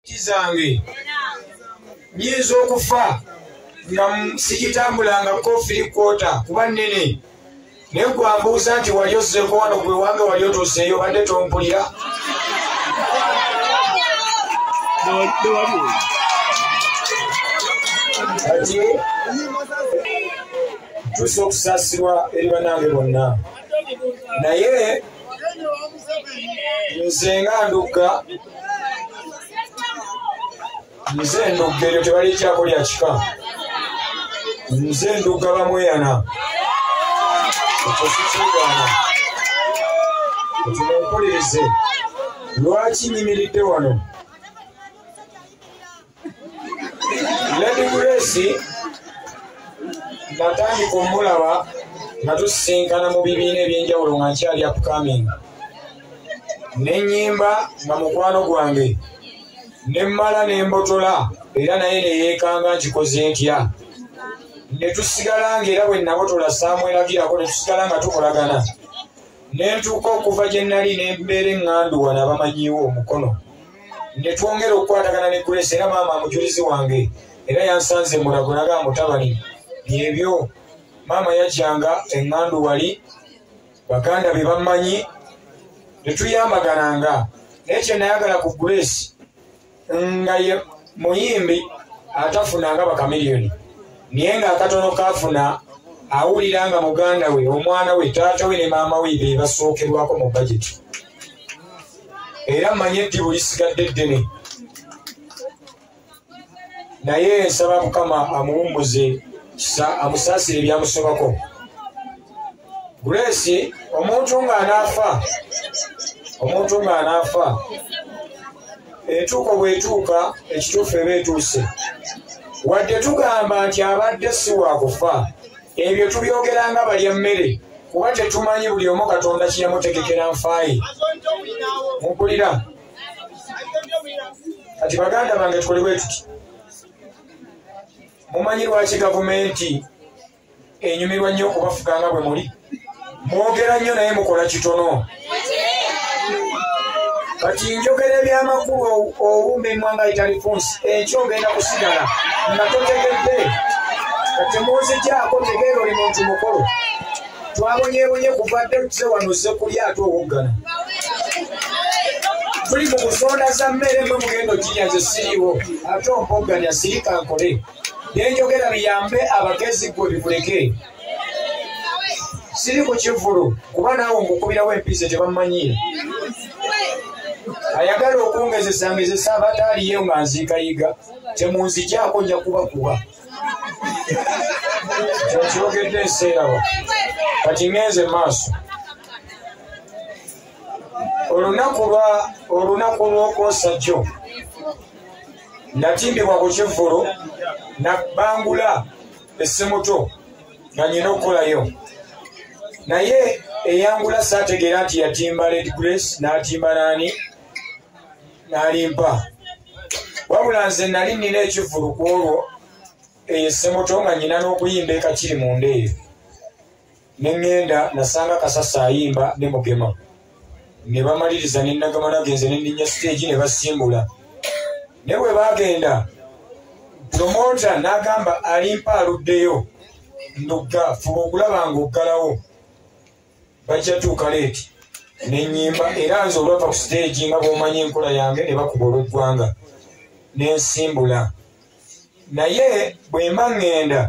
Tizange nyinza okufa nga sikitambulanga kofiri kwota kuba nnene naye gwambuuza nti wali ozzeeko wano gwe wange wali otuuseeyo badde tompulira kati tusa okusaasirwa eri bannange bonna naye nze nga ndugga nze ndugga eryo tebaliikyako lya kika nze ndugga bamweyana ekyo sikigaana ekimumpulirize lwaki nyimiridde wano Lady Grace natandika omulaba nga tusisinkana mu bibiina ebyenjawulo nga nkyali upcoming nenyimba nga mukwano gwange nemmala nembotola era naye neyeekanga nkikoze ntya ne tusigala ng'era bwe nabotola saamweragirako ne tusigala nga tukolagana nentuuka okuva gye nnali nembeera eŋŋanduwa n'abamanyiiwo omukono ne twongera okukwatagana ne Grace era maama amujulizi wange era yansanze mulago naga mutabani byebyo maama yajjanga eŋŋandu wali baganda be bammanyi ne tuyambagananga naye kye nayagala ku Grace nga ye muyimbi atafunanga bakamiliyoni naye ng'akatono kaafuna awulira nga muganda we omwana we taata we ne maama we be basookerwako mu bajeti era mmanyi eddibu lisigadde ddene naye nsaba Mukama amuwummuze amusaasire ebyamusobako Grace omuntu ng'anaafa entuuko bw'etuuka ekituufu eba etuuse wadde tugamba nti abadde si waakufa ebyo tubyogeranga balya mmere kuba tetumanyi buli omu Katonda kiyamutegekera nfaayi mumpulira kati baganda bange tukole bwe tuti mumanyi lwaki gavumenti enyumirwa nnyo okubafuganga bwe muli mwogera nnyo naye mukola kitono kati njogera ebyamakulu owumba emmwanga italifunsi enkyo ogenda kusigala nga totegedde kati munzigyako tegeera oli muntu mukulu twabonyebonye kuvadde tuze wano ozze kulya ate owoggana tuli mu kusonda za mmere mwe mugenda okirya nze siriiwo ate ompogganya sirika nkole byenjogera biyambe abagezi gwe bikuleke siri ku kivulu kuba naawe ngukubirawo empiise tebammanyiire ayagala okungezesangezesa abataaliyo nga nziikayiga temunzigyako nja kubakuba kyokyogedde enseerawo kati ngenze maaso olunaku lw'okwosajjo natimbibwa ku kivulu nabangula essimuto nga nyina okukolayo naye eyangula saategeera nti yatimba Lady Grace n'atimba naani n'alimpa wabula nze nali nnina ekivulu ku olwo eyo essimuto nga nyina n'okuyimba ekakiri munda eyo ne ŋŋenda nasanga Kasasa ayimba ne Mugema ne bamaliriza ne Nagama nagenze ne nninnya siteegi ne basimbula ne bwe baagenda promota n'agamba alimpa aluddeyo ndugga fuba okulaba nga oggalawo bajja tuuka leeti n'ennyimba era nze olwava ku siteegi nga bw'omanyi enkola yange ne bakuba olw'eggwanga n'ensimbula naye bwe mba ŋŋenda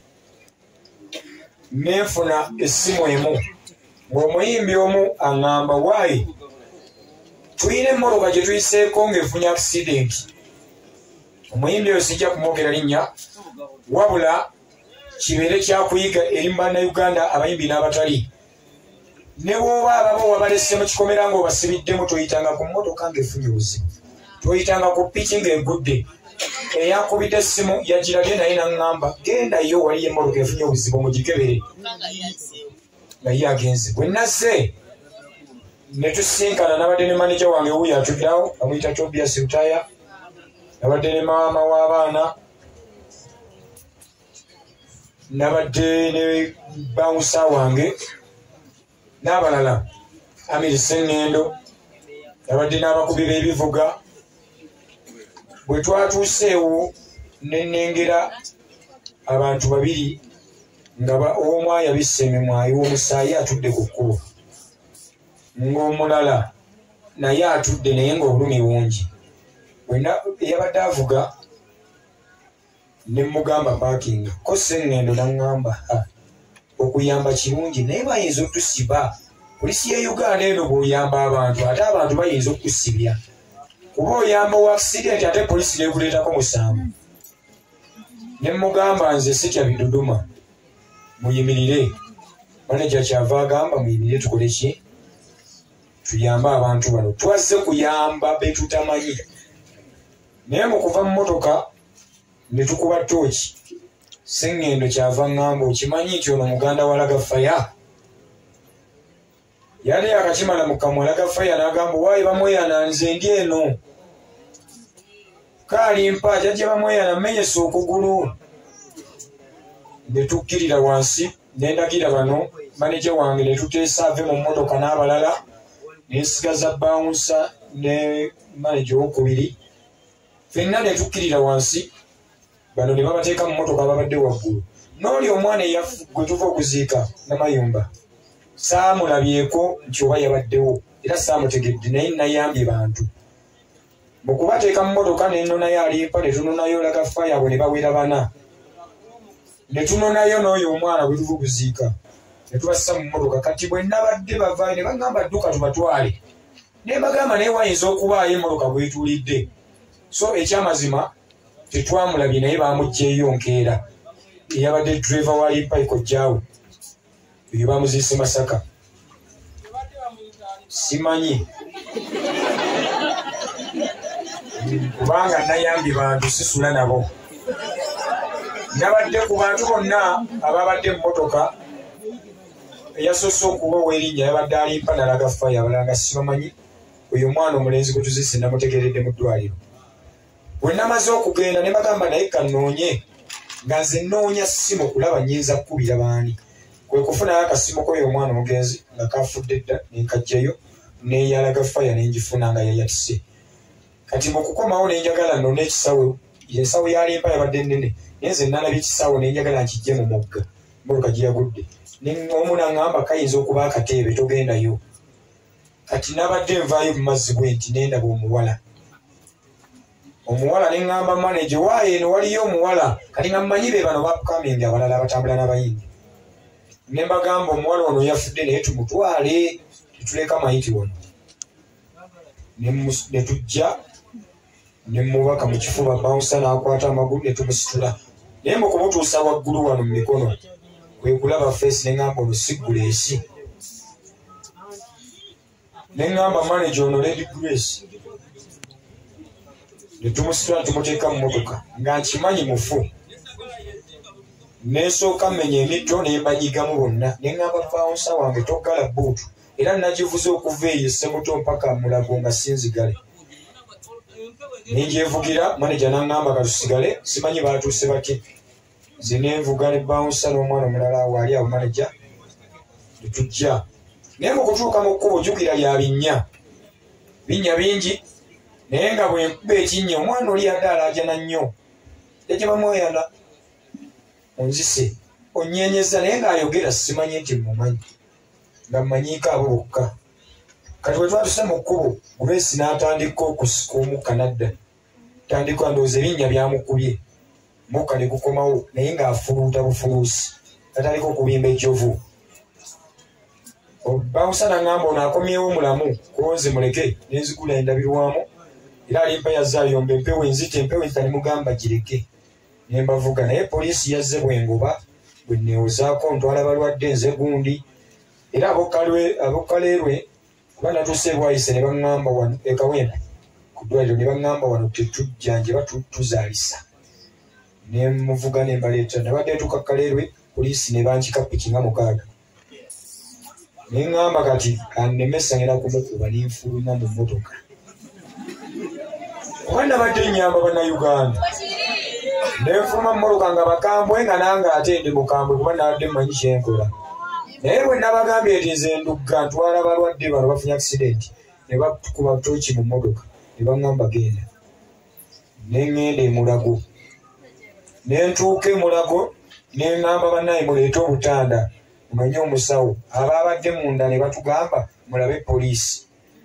n'enfuna essimu emu ng'omuyimbi omu aŋŋamba waayi tuyina emmoloka gye tuyiseeko ng'efunye akisidenti omuyimbi oyo sijja kumwogera linnya wabula kibeere kyakuyiga eri mu bannayuganda abayimbi n'abatali ne bw'oba ababa wabalese mu kikomera ng'obasibiddemu toyitanga ku mmotoka ng'efunye obuzibu toyitanga ku piki ng'egudde eyakubidde essimu yagirabye naye naŋŋamba gendayo waliyo emmoloka efunye obuzibu mugikebere naye agenze bwe nazze ne tusinkana nabadde ne maneja wange wuyo atugirawo amuyita Tobias Rutaya nabadde ne maama w'abaana nabadde ne bawusa wange n'abalala Amiri Sengendo nabadde n'abakubi b'ebivuga bwe twatuuseewo ne nnengera abantu babiri nga omu ayabisse emimwayi w'omusaayi atudde ku kkubo, ng'omulala naye atudde naye ng'obulumi bungi. Eyabadde avuga ne mugamba paakinga ko sseŋŋendo n'aŋŋamba okuyamba kirungi naye bayinza otusiba. Polisi ya Uganda eno bw'oyamba abantu ate abantu bayinza okusibya. Kuba oyamba wa accident ate polisi n'ekuleetako musanvu. Ne mugamba nze sitya biduduma, muyimirire. Maneja kyava agamba muyimirire tukole ki? Tuyambe abantu bano. Twazze kuyamba be tutamanyi. Naye mu kuva mu mmotoka ne tukuba tooki. Sseŋŋendo kyava ŋŋamba okimanyi nti ono muganda wa Lagafaya? Yali yakakimala mu kamwa Lagafaya n'agamba waayi bamweyana nze ndi eno. Kaalimpa jajja bamweyana mmenyesa okugulu. Ne tukkirira wansi ne ndagira bano maneja wange ne tuteesa ave mu mmotoka n'abalala ne nsigaza bawunsa ne maneja owokubiri. Ffenna ne tukkirira wansi bano ne babateeka mu mmotoka babadde waggulu. N'oli omwana gwe tuva okuziika Namayumba saamulabyeko nti oba yabaddewo era saamutegedde naye nayambye bantu. Mu kubateeka mu mmotoka ne nnonayo Alimpa ne tunonayo Lagafaya abo ne bawera bana. Ne tunonayo n'oyo omwana gwe tuva okuziika ne tubassa mu mmotoka. Kati bwe nabadde bavaayo ne bagamba dduka tubatwale. Ne bagamba naye wayinza okubaayo emmotoka bw'etuulidde. So ekyamazima tetwamulabye naye baamuggyeeyo nkeera. Eyabadde driver wa Alimpa kojjaawe eyo baamuziise Masaka. Simanyi kubanga nayambye bantu sisula nabo. Nabadde ku bantu bonna ababadde mu mmotoka eyasoose okuba ow'erinnya yabadde Alimpa na Lagafaya, abalala nga sibamanyi. Oyo omwana omulenzi gwe tuziise namutegeredde mu ddwaliro. Bwe namaze okugenda ne bagamba naye kannoonye, nga nze nnoonya ssimu okulaba nnyinza kkubira baani. Kwe kufunayo akasimu k'oyo omwana omugenzi nga kafudde dda ne nkajjayo n'eya Lagafaya ne ngifuna nga yayatise. Kati mu kukomawo ne njagala nnone ekisawo, ensawo ya Alimpa yabadde nnene naye nze nalabye ekisawo ne njagala nkijje mu mugga, emmotoka gye yagudde. Omu n'aŋŋamba kayinza okuba akateebe togendayo. Kati nabadde nvaayo mu mazzi bwe nti ne ndaba omuwala. Omuwala ne ŋŋamba maneja waayo eno waliyo omuwala kati nga mmanyi be bano bapukamingi abalala abatambula n'abayimbi. Ne mbagamba omuwala ono yafudde naye tumutwale tetuleka mayiti wano. Ne tujja ne mubaka mu kifuba bawusa n'akwata amagulu ne tumusitula. Naye mu kumutuusa waggulu wano mu mikono kwe kulaba feesi ne ŋŋamba ono si Grace. Ne ŋŋamba maneja ono Lady Grace. Ne tumusitula tumuteeka mu mmotoka nga nkimanyi mufu. Nesooka mmenya emitto ne mbanyigamu bonna. Ne ŋŋamba bawusa wange toggala bbuutu era nagivuze okuva eyo Ssemuto mpaka Mulago nga sinzigale. Ne ngyevugira maneja n'aŋŋamba katusigale simanyi baatuuse bati. Nze ne nvuga ne bawusa n'omwana omulala waali awo maneja ne tujja. Naye mu kutuuka mu kkubo jjukira lya binnya bingi naye nga bwe nkuba ekinnya omwana oli yadde alaajana nnyo. Yajja bamweyana onzise onnyenyeza naye ng'ayogera simanyi nti mmumanyi nga mmanyiiko abo bokka. Kati bwe twatuse mu kkubo Grace n'atandika okusika omukka nadda. Tandika ndowooza ebinnya byamukubye. Mukka ne gukomawo naye ng'afuluuta bufuluusi. Atandika okubimba ejjovu. Bawusa n'aŋŋamba ono akomyewo mulamu kuba nze muleke ne nzigula endabirwamu. Era Alimpa yazze ayomba empewo enzita empewo enzita ne mugamba gireke. Ne mbavuga naye poliisi yazze bwengoba bwe neewozaako ntwala balwadde nze gundi. Era abokkaleerwe kuba natuuse ebwayise ne baŋŋamba wano ekawempe ku ddwaliro ne baŋŋamba wano tetujjanjaba tuzaalisa. Ne muvuga ne mbaleeta nabadde ntuuka Kaleerwe poliisi ne bankika ppiki nga 6. Ne ŋŋamba kati annemesa ngenda kumukuba ne nfuluma mu mmotoka. Kuba nabadde nnyamba bannayuganda. Ne nfuluma mu mmotoka nga bakambwe nga nange ate ndi mukambwe kuba nabadde mmanyi kye nkola. Naye bwe nabagambye nti nze ndugga ntwala balwadde bano bafunye accident ne bakuba tooki mu mmotoka ne baŋŋamba genda. nengende Mulago nentuuke Mulago nengamba bannaye muleete obutanda manye omusawo ababadde munda ne batugamba mulabe poliisi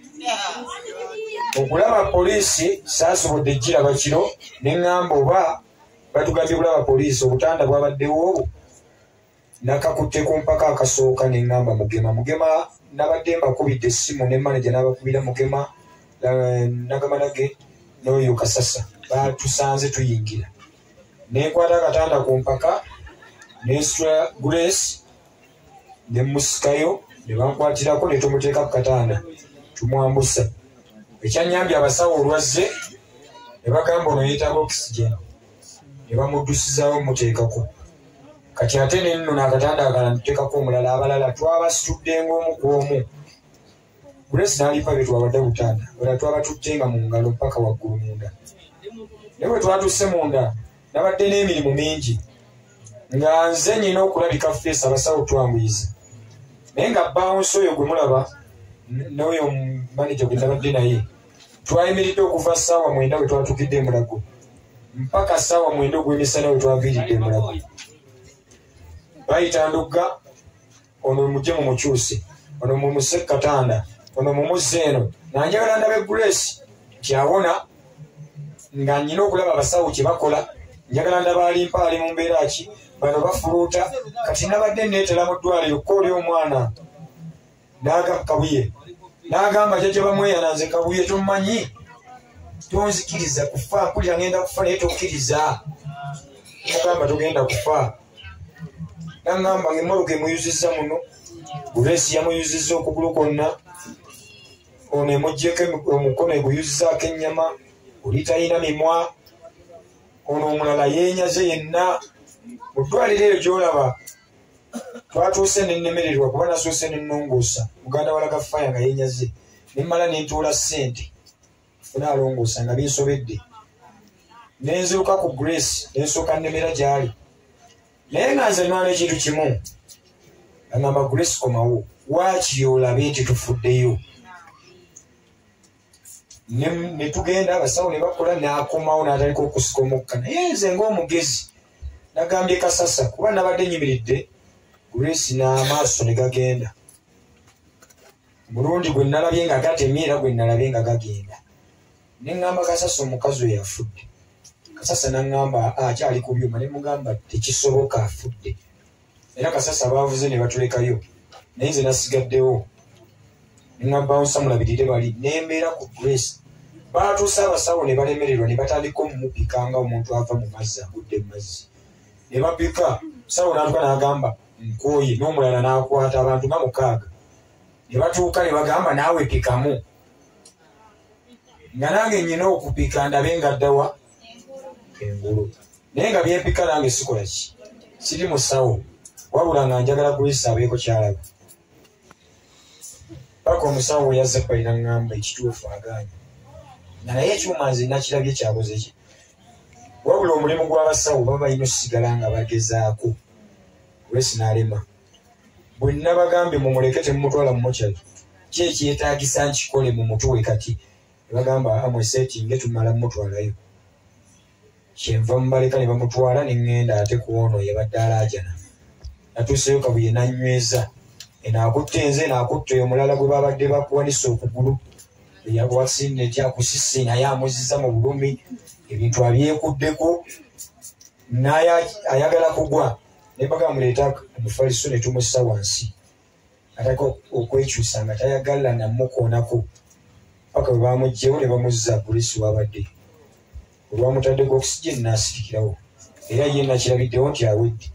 okulaba poliisi saasobodde giraba kiro nengamba oba batugambye kulaba poliisi obutanda bwabaddewo obwo nakakutte ku mpaka akasooka nengamba Mugema nabadde mbakubidde essimu ne manager n'abakubira Mugema Nagamanage n'oyo Kasasa batusanze tuyingira nenkwata akatanda ku mpaka nestra Grace ne musikayo ne bankwatirako ne tumuteeka ku katanda tumwambusa ekyanyambye abasawo olwazze ne bagamba ono yeetaaga oxygen ne bamuddusizawo muteekako kati ate nenno n'akatanda akalala ntuteekako omulala abalala twabasitudde ng'omu ku omu Grace n'alipa bye twabadde butanda wala twabatutte nga mu ngalo mpaka waggulu munda ne bwe twatusse munda nabadde n'emirimu mingi nga nze nyina okulabika feesi abasawo twanguyiza naye nga bawunsi oyo gwe mulaba n'oyo maneja gwe nabadde naye twayimiridde okuva ssaawa 9 bwe twatukidde Mulago mpaka ssaawa 9 ogw'emisana bwe twaviiridde Mulago bayita Ndugga ono mujje mumukyuse ono mumuse katanda ono mumuzze eno nanjagala ndabe Grace kyawona nga nyina okulaba abasawo kye bakola njagala ndaba alimpa ali mu mbeera ki bano bafuluuta kati nabadde neetera mu ddwaliro kooli omwana Kabuye n'agamba jjajja bamweyana nze Kabuye tomumanyi tonzikiriza kufa mpulira ngenda kufa naye tokkiriza mugamba togenda kufa nangamba ng'emmoloka emuyuzizza muno Grace yamuyuzizza okugulu kwonna ono emuggyeko omukono eguyuzizzaako ennyama oli talina mimwa ono omulala yeenyaze yenna mu ddwaliro eyo gy'olaba twatuuse nennemererwa kuba nasuuse nennongoosa muganda walaga faya nga yeenyaze nemmala nentuula ssente funa alongoosa nga binsobedde nenziruka ku Grace nensooka nnemera gy'ali naye nga nze nwana ekintu kimu agamba Grace komawo waaki olabe nti tufuddeyo ne tugenda abasawo ne bakola n'akomawo n'ataliko okusika omukka naye nze ng'omugezi nagambye Kasasa kuba nabadde nyimiridde Grace n'amaaso ne gagenda mulundi gwe nalabye nga gatemye era gwe nalabye nga gagenda ne ŋŋamba Kasasa omukazi oyo afudde Kasasa n'aŋŋamba akyali ku byuma ne mugamba tekisoboka afudde era Kasasa baavuze ne batulekayo naye nze nasigaddewo nengamba nsamulabirire bali nembeera ku Grace baatuuse abasawo ne balemererwa ne batandika omumupika nga omuntu ava mu mazzi agudde mu mazzi ne bapika sawo n'atuka n'agamba nkooye n'omulala n'akwata abantu nga 6 ne batuuka ne bagamba naawe pikamu nga nange nnyina okupika ndabe nga ddawa engulu naye nga byempika nange sikola ki siri musawo wabula nga njagala Grace abeeko kyalaba paka omusawo yazze kwalina ŋŋamba ekituufu agaanya nga naye ekyuma nze nakirabye kyakoze ki wabula omulimu gw'abasawo baba balina osigala nga bagezaako Grace n'alema bwe nnabagambye mumuleke temumutwala mu mokyali ki ekyetaagisa nkikole mu mutuwe kati ne bagamba amweseetinge tumala mumutwalayo kyenva mubaleka ne bamutwala ne ŋŋenda ate ku ono yabadde alaajana natuuseyo Kabuye nanyweza enaakutte nze naakutte oyo omulala gwe babadde bakuwanisa okugulu eyabwasine tyakusise naye amuziza mu bulumi ebintu abyekuddeko naye ayagala kugwa ne baga muleeta omufaliso ne tumussa wansi ataka okwekyusa nga tayagala namukoonako paka bwe bamuggyewo ne bamuzza Grace wabadde olwamutaddeko oxygen n'asirikirawo era ye nakirabiddewo nti awedde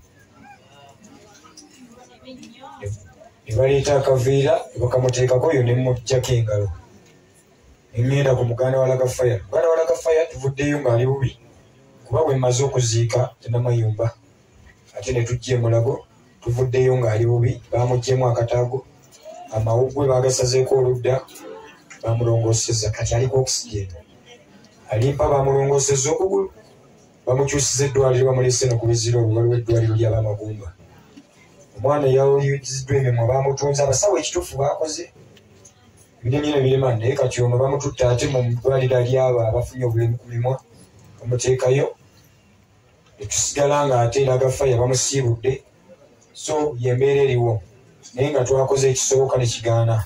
ne baleeta akaveera ne bakamuteekako oyo ne muggyako engalo engenda ku muganda walaga faya tuvuddeyo ng'ali bubi kuba bwe mmaze okuziika tenamayumba ate ne tujja Mulago tuvuddeyo ng'ali bubi bamuggyemu akataago amawuggwe bagasazeeko oludda bamulongooseza kati aliko oxygen alimpa bamulongooseza okugulu bamukyusiza eddwaliro bamuleese no ku biziro waliwo eddwaliro ly'abamagumba omwana yawuyiziddwa emimwa bamutunza abasawo ekituufu bakoze ebiremye ne birema naye kati ono bamututte ate mu ddwaliro ly'abo abafunye obulemu ku mimwa omuteekayo etusigala nga ate nagafaya bamusiibudde so yembeera eriwo naye nga twakoze ekisoboka nekigaana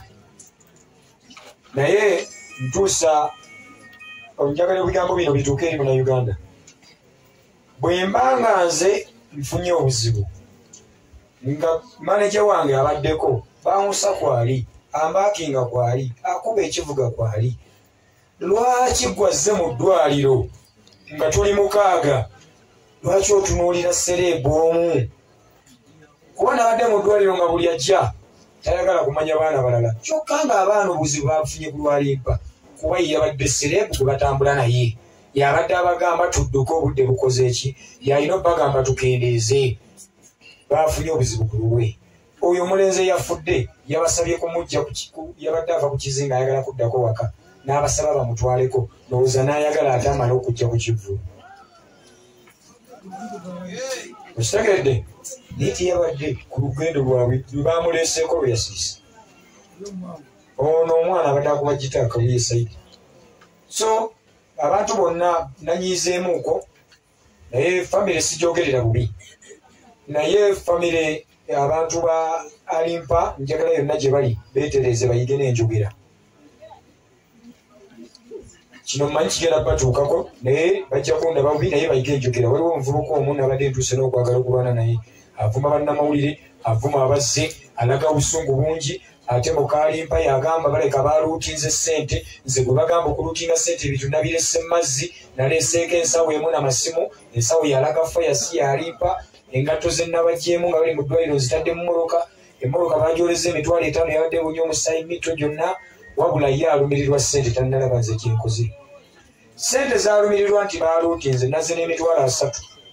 naye ntuusa njagala ebigambo bino bituuke eri Munnayuganda bwe mbanga nze nfunye obuzibu nga maneja wange abaddeko bawusa kwali ambaakinga kwali akuba ekivuga kwali lwaki gwazze mu ddwaliro nga tuli mukaaga lwaki otunuulira sereebu omu kuba nabadde mu ddwaliro nga buli ajja tayagala kumanya baana balala kyokka nga abaana obuzibu bafunye ku lwalimpa kuba ye yabadde sereebu gwe batambula naye yabadde abagamba tudduke obudde bukoze eki yalina obbagamba tukendeeze bafunye obuzibu ku lulwe oyo omulenzi yafudde yabasabye kumujja yabadde ava ku kizinga ayagala kuddako waka n'abasaba bamutwaleko lowooza n'ayagala ate amale okujja ku kivulu okitegedde naye teyabadde ku lugendo lwabwe lwebamuleeseeko lwe yasiisa ono omwana abadde akuba gitaaka buyesaidi so abantu bonna nanyiizeemuuko naye famire sijoogerera bubi naye famire abantu ba alimpa njagala yonna gye bali beetereze bayige n'enjogera kino mmanyi kigenda batuukako naye bajja kundaba bubi naye bayige enjogera waliwo omuvubuka omu nabadde ntuuse n'okwagala okulwana naye avuma bannamawulire avuma abazze alaga obusungu bungi ate mukalimpa yagamba baleka baluutinze ssente nze gwe bagamba okuluutinga ssente ebintu nabirese mazzi naleeseeko ensawo emu n'amasimu ensawo yalaga fayasi yalimpa engatto ze nabajjeemu nga bali mu ddwaliro nzitadde mu mmotoka emmoloka bagyoleza emitwalo 5 yabadde bunya omusayi mito gyonna wabula ye alumirirwa ssente tannalaba nze kyenkoze ssente zaalumirirwa nti baluutinze nazze n'emitwalo 3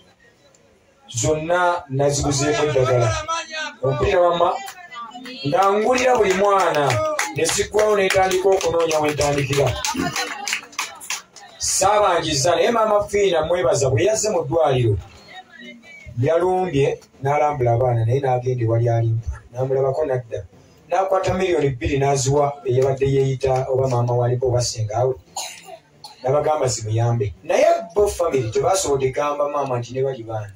zonna naziguzeeko eddagala ompulira wamma nga ngulira buli mwana neziggwawo netandika okunoonya wentandikira saabangiza naye maama Fiina mwebaza bwe yazze mu ddwaliro yalumbye n'alambula abaana naye n'agenda ewali alimpa n'amulabako nadda n'akwata $2,000,000 n'aziwa eyabadde yeeyita oba maama walimpa oba sengaawe n'abagamba zimuyambe naye bo famire tebasobodde gamba maama nti ne bali baana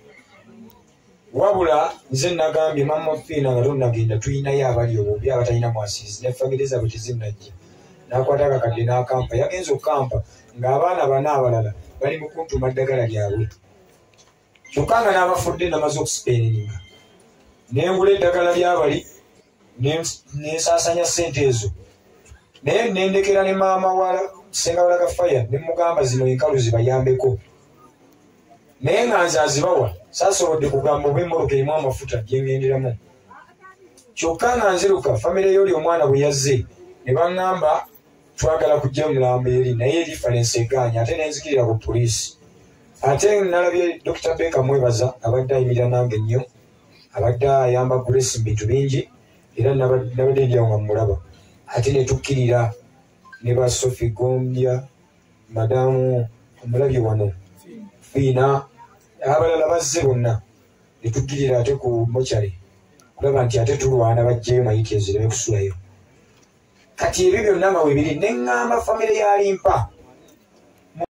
wabula nze nagambye maama Fiina nga tonnagenda tuyinayo abali obombi abatalina mwasiizi ne famire zaabwe tezinnajja n'akwata akakadde n'akampa yagenza okukampa ng'abaana bana abalala bali mu kuntuma ddagala lyabwe kyokka nga n'abafudde namaze okusipeeninga nengula eddagala lyabali nensaasanya ssente ezo naye nendekera ne maama wa senga walaga faya ne mugamba zino enkalu zibayambeko naye nga nze azibawa saasobodde kugamba oba emmoloka erimu amafuta gyengenderamu kyokka nga nziruka famire y'oli omwana bwe yazze ne baŋŋamba twagala kujja omulambo eri naye referensi egaanya ate nenzikirira ku poliisi ate nalabye Dr. Baker mwebaza abadde ayimirira nange nnyo abadde ayamba Grace mu bintu bingi era nabadde ndyawo nga mmulaba ate netukkirira ne ba Sophie Gombya madamu omulabye wano Fiina abalala bazze bonna netukkirira ate ku mochari kulaba nti ate tulwana bajjeyo mayiti ezireme kusulayo kati ebyo byonna nga we biri neŋŋamba famire ya Alimpa